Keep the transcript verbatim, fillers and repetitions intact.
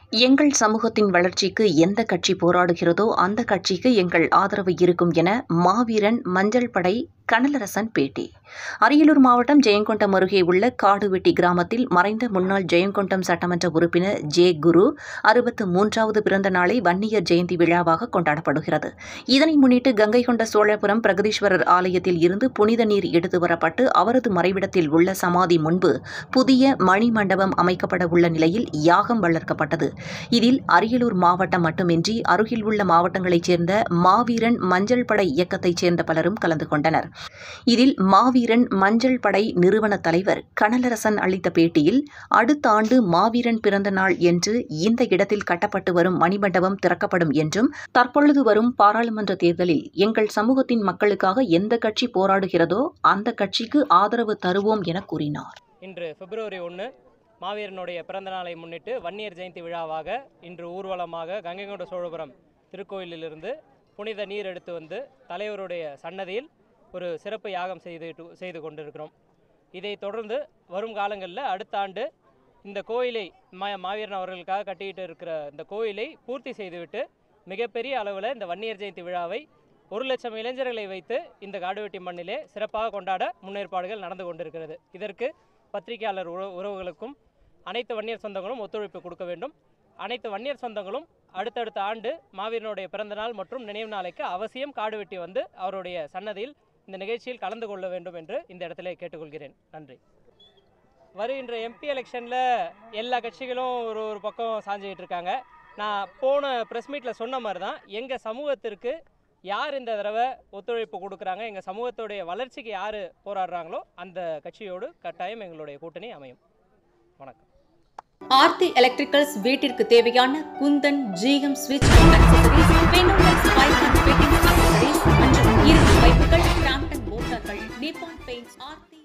எங்கள் சமூகத்தின் வளர்ச்சிக்கு எந்த கட்சி போராடுகிறதோ அந்த கட்சிக்கு எங்கள் ஆதரவு இருக்கும் என மாவீரன் மஞ்சள் படை கனலரசன் பேட்டி. அரியலூர் மாவட்டம் ஜெயங்கொண்டம் அருகே உள்ள காடுவெட்டி கிராமத்தில் மறைந்த முன்னாள் ஜெயங்கொண்டம் சட்டமன்ற உறுப்பினர் ஜே குரு அறுபத்து மூன்றாவது பிறந்த நாளை வன்னியர் ஜெயந்தி விழாவாக கொண்டாடப்படுகிறது. இதனை முன்னிட்டு கங்கை கொண்ட சோழபுரம் பிரகதீஸ்வரர் ஆலயத்தில் இருந்து புனித நீர் எடுத்து வரப்பட்டு அவரது மறைவிடத்தில் உள்ள சமாதி முன்பு புதிய மணிமண்டபம் அமைக்கப்பட உள்ள நிலையில் யாகம் வளர்க்கப்பட்டது. இதில் அரியலூர் மாவட்டம் மட்டுமின்றி அருகில் உள்ள மாவட்டங்களைச் சேர்ந்த மாவீரன் மஞ்சள் படை இயக்கத்தைச் சேர்ந்த பலரும் கலந்து கொண்டனர். இதில் மாவீரன் மஞ்சள் படை நிறுவன தலைவர் கனலரசன் அளித்த பேட்டியில், அடுத்த ஆண்டு மாவீரன் பிறந்த நாள் என்று இந்த இடத்தில் கட்டப்பட்டு வரும் மணிமண்டபம் திறக்கப்படும் என்றும், தற்பொழுது வரும் பாராளுமன்ற தேர்தலில் எங்கள் சமூகத்தின் மக்களுக்காக எந்த கட்சி போராடுகிறதோ அந்த கட்சிக்கு ஆதரவு தருவோம் என கூறினார். இன்று பிப்ரவரி ஒன்று மாவீரனுடைய பிறந்த நாளை முன்னிட்டு வன்னியர் ஜெயந்தி விழாவாக இன்று ஊர்வலமாக கங்கை கொண்ட சோழபுரம் திருக்கோயிலிலிருந்து புனித நீர் எடுத்து வந்து தலைவருடைய சன்னதியில் ஒரு சிறப்பு யாகம் செய்து செய்து கொண்டிருக்கிறோம். இதை தொடர்ந்து வரும் காலங்களில் அடுத்த ஆண்டு இந்த கோயிலை மா மாவீரன் அவர்களுக்காக கட்டிக்கிட்டு இருக்கிற இந்த கோயிலை பூர்த்தி செய்துவிட்டு மிகப்பெரிய அளவில் இந்த வன்னியர் ஜெயந்தி விழாவை ஒரு லட்சம் இளைஞர்களை வைத்து இந்த காடுவெட்டி மண்ணிலே சிறப்பாக கொண்டாட முன்னேற்பாடுகள் நடந்து கொண்டிருக்கிறது. இதற்கு பத்திரிகையாளர் உறவுகளுக்கும் அனைத்து வன்னியர் சொந்தங்களும் ஒத்துழைப்பு கொடுக்க வேண்டும். அனைத்து வன்னியர் சொந்தங்களும் அடுத்தடுத்த ஆண்டு மாவீரனுடைய பிறந்த நாள் மற்றும் நினைவு நாளைக்கு அவசியம் காடுவெட்டி வந்து அவருடைய சன்னதியில் இந்த நிகழ்ச்சியில் கலந்து கொள்ள வேண்டும் என்று இந்த இடத்துல கேட்டுக்கொள்கிறேன். நன்றி. வருகின்ற எம்பி எலெக்ஷனில் எல்லா கட்சிகளும் ஒரு ஒரு பக்கம் சாஞ்சிக்கிட்டு இருக்காங்க. நான் போன ப்ரெஸ் மீட்டில் சொன்ன மாதிரி தான், எங்கள் சமூகத்திற்கு யார் இந்த தடவை ஒத்துழைப்பு கொடுக்குறாங்க, எங்கள் சமூகத்துடைய வளர்ச்சிக்கு யார் போராடுறாங்களோ அந்த கட்சியோடு கட்டாயம் எங்களுடைய கூட்டணி அமையும். வணக்கம். ஆர்த்தி எலக்ட்ரிக்கல்ஸ் வீட்டிற்கு தேவையான குந்தன், ஜிஎம் ஸ்விட்ச், பைப்புகள், கிராம்ப்டன் மோட்டார்கள், நிப்பான் பெயிண்ட்ஸ், ஆர்த்தி